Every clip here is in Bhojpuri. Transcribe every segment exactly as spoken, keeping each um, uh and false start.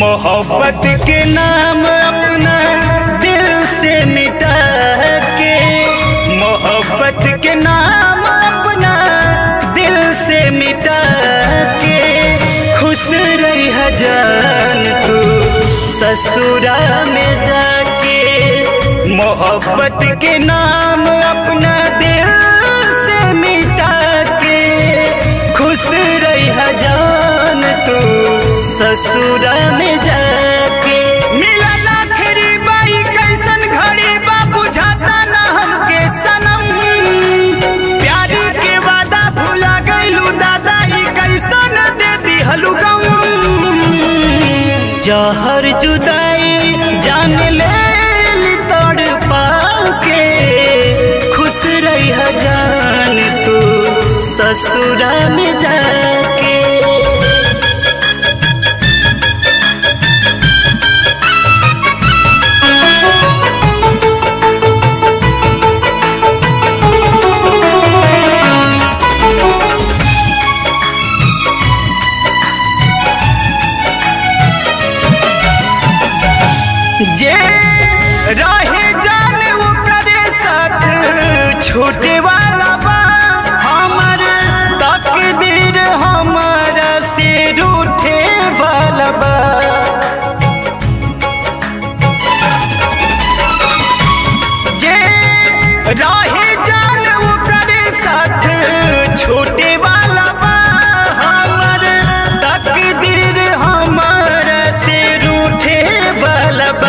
मोहब्बत के नाम अपना दिल से मिटा के, मोहब्बत के नाम अपना दिल से मिटा के, खुश रही जान तू ससुरा में जाके। मोहब्बत के नाम अपना दिल से मिटा के, खुश रही जान तू ससुरा में जाके। मिलन आखिरी बाई कैसन घड़ी बा बुझाता ना हमके सनम, प्यार के वादा भुला गइलू दादा ई कैसन दे दिहलू गम। जहर जुदाई जान ले ली तोड़ पाके, खुश रही जान तू ससुरा में जाके। जे रहे जाने वो करे साथ छोटे वाला बा, हमार तकदीर हमारा से रूठे वाला बा। जे रहे जाने वो करे साथ छोटे वाला बा, हमार तकदीर हमारा से रूठे वाला बा।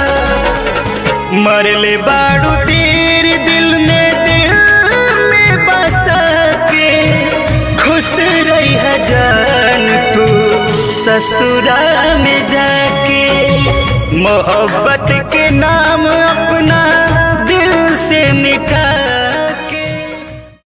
मरले बाड़ू तीर दिल में दिल में बसा के, खुश रही जान तू ससुरा में जाके। मोहब्बत के नाम अपना दिल से मिटा